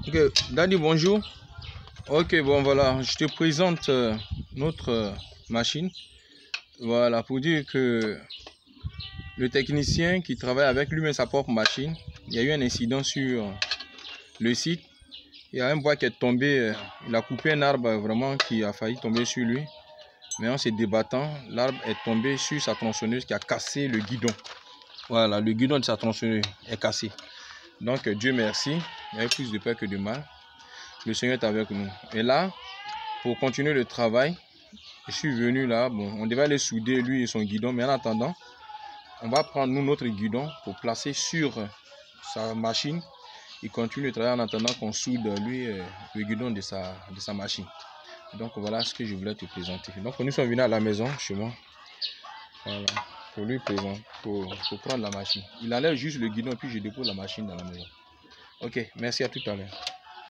Ok, Daddy, bonjour. Ok, bon voilà, je te présente notre machine. Voilà, pour dire que le technicien qui travaille avec lui-même sa propre machine, il y a eu un incident sur le site. Il y a un bois qui est tombé, il a coupé un arbre vraiment qui a failli tomber sur lui. Mais en se débattant, l'arbre est tombé sur sa tronçonneuse qui a cassé le guidon. Voilà, le guidon de sa tronçonneuse est cassé. Donc Dieu merci, il y avait plus de peur que de mal. Le Seigneur est avec nous. Et là, pour continuer le travail, je suis venu là. Bon, on devait aller souder lui et son guidon, mais en attendant, on va prendre nous notre guidon pour placer sur sa machine. Il continue de travailler en attendant qu'on soude lui le guidon de sa machine. Donc voilà ce que je voulais te présenter. Donc nous sommes venus à la maison chez moi. Voilà, pour lui présenter, pour prendre la machine. Il enlève juste le guidon puis je dépose la machine dans la maison. Ok, merci, à tout à l'heure.